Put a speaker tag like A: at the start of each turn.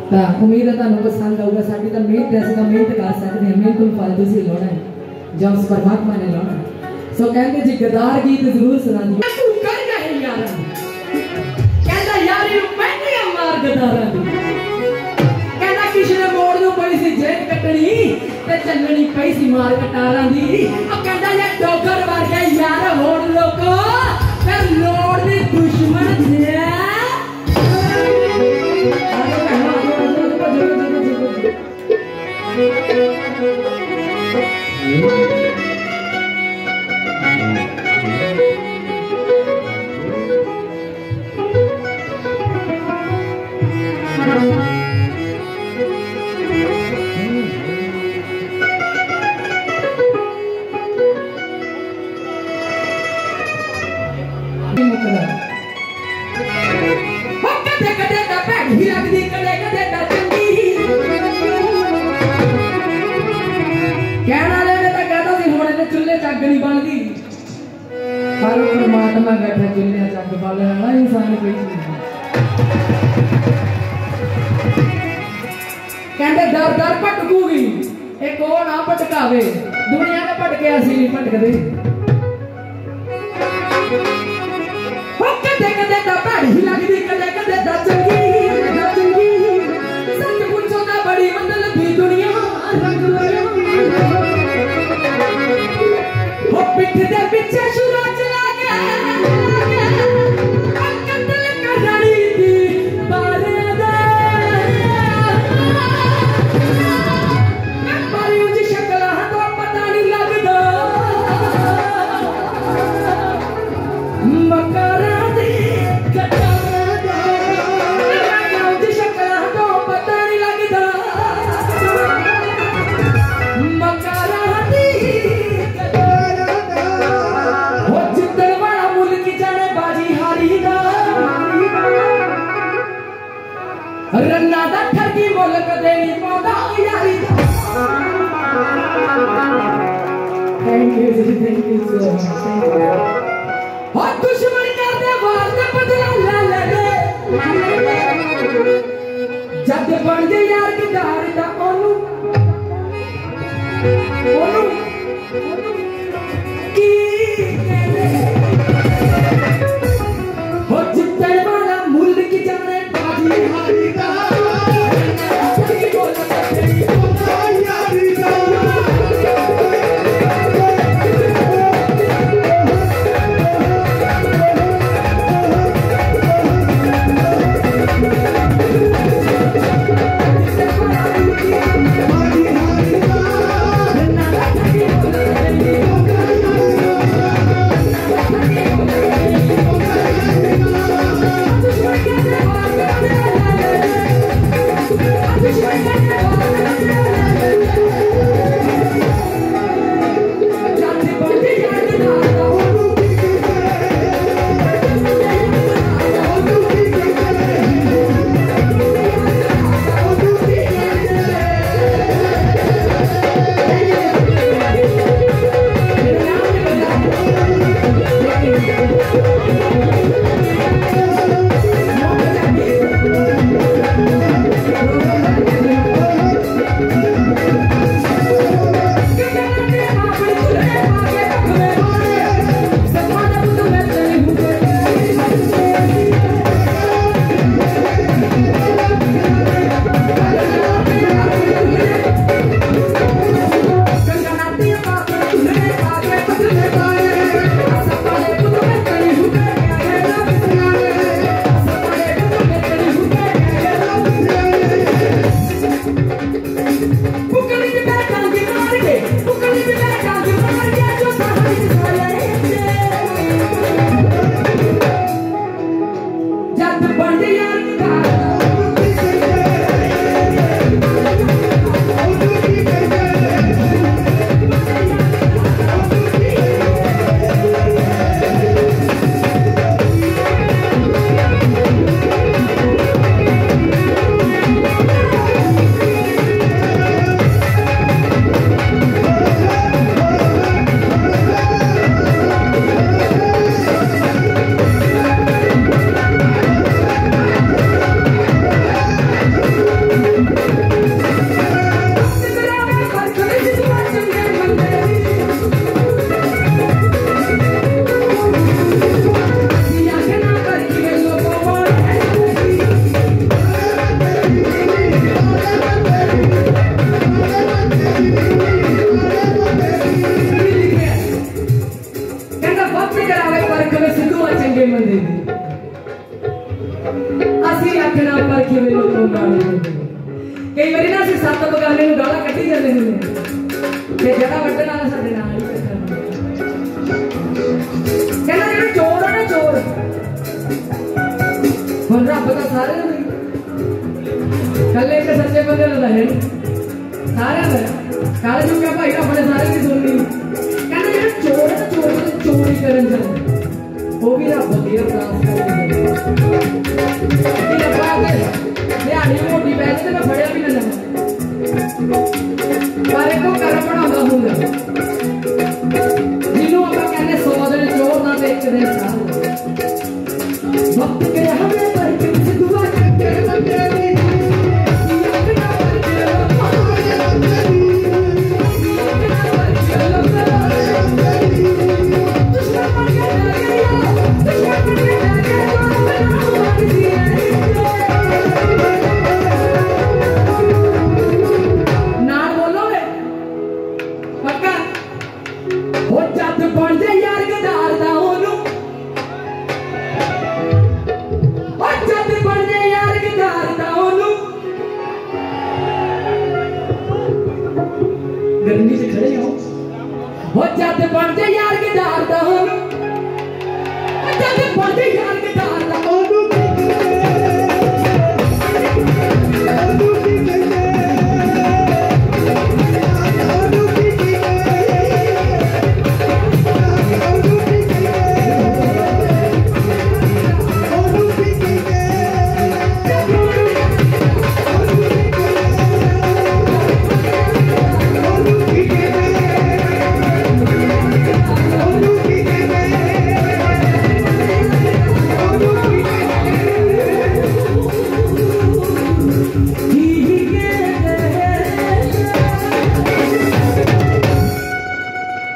A: ਤਾਂ ਉਮੀਦ ਹੈ ਤੁਹਾਨੂੰ ਪਸੰਦ ਆਊਗਾ। ਸਾਡੀ ਤਾਂ ਮਿਹਨਤ ਹੈ, ਅਸੀਂ ਤਾਂ ਮਿਹਨਤ ਕਰ ਸਕਦੇ ਹਾਂ, ਮਿਹਨਤ ਨੂੰ ਫਲ ਤੁਸੀਂ ਲਾਉਣਾ ਹੈ ਜਾਂ ਉਸ ਪਰਮਾਤਮਾ ਨੇ ਲਾਉਣਾ ਹੈ। ਸੋ ਕਹਿੰਦੇ ਜੀ ਗਦਾਰ ਗੀਤ ਜ਼ਰੂਰ ਸੁਣਾ ਦਿਓ। ਤੂੰ ਕਰ ਗਏ ਯਾਰਾਂ ਕਹਿੰਦਾ ਯਾਰੀ ਨੂੰ ਪੈਂਦੀਆਂ ਮਾਰ ਗਦਾਰਾਂ ਦੀ। ਕਹਿੰਦਾ ਕਿਸੇ ਨੇ ਮੋੜ ਨੂੰ ਪਈ ਸੀ ਜੇਬ ਕੱਟਣੀ ਤੇ ਚੱਲਣੀ ਪਈ ਸੀ ਮਾਰ ਕਟਾਰਾਂ ਦੀ। ਉਹ ਕਹਿੰਦਾ ਜੇ ਡੋਗਰ ਵਰਗੇ ਯਾਰ ਹੋਣ ਲੋਕੋ ਫਿਰ ਲੋੜ ਦੀ ਦੁਸ਼ਮਣ ਨੇ। कदे कदे दा भैड़ी लगदी कदे कदे दा चंगी। कहना ले मैं तो कहता सी हुण इहने चुल्हे च अग नहीं बनदी, पर परमात्मा बैठा चुल्हे च अग बालण वाला इंसान कोई नहीं। कहंदे दर दर भटकूगी एक ओ ना भटकावे, दुनिया ने भटके असीं नहीं भटकदे। कदे कदे दा भैड़ी लगदी कदे कदे दा चंगी। सच पुछो दा बड़ी मतलबी दुनिया रंग बलिया। हो पिठ दे पिछे शुरू चला गया कतल करनी दी बारे दे। मारी उजी शक्ल तो पता नहीं लगदा मकारा रन्ना दा ठगी मुल कदे नहीं पाउंदा यारी दा। Thank you so much. हो दुश्मन करदे वार ते बदला ले ले जद बन जे यार गदार दा ओनू की कहदे। हो जितने वाला मुल की जाने बाजी हारी दा। मेरे कोंगा कई बारी ना असं सत्त बगाने गाला कट्टी जाते हैं कि जरा वड्डन वाला साडे नाल ही कहना जेड़ा चोर है ना चोर हुण रब तां सारे कल्ले एक सच्चे बंदे दा है सारे दा काले जो क्या भाई अपने सारे की सुननी कहना जेड़ा चोर है ना चोरी करन जांदा वो भी रब दी अरदास करदे दिहाड़ी मोटी पैसे तो मैं फड़िया भी ना जाऊँ पर एक कर्म बनाता होगा जिन्हों आप कहने 100 दिन चोर ना देख दे वक्त के हमें पर किसी दुआ करके बंदे दी गर्मी से खड़े हो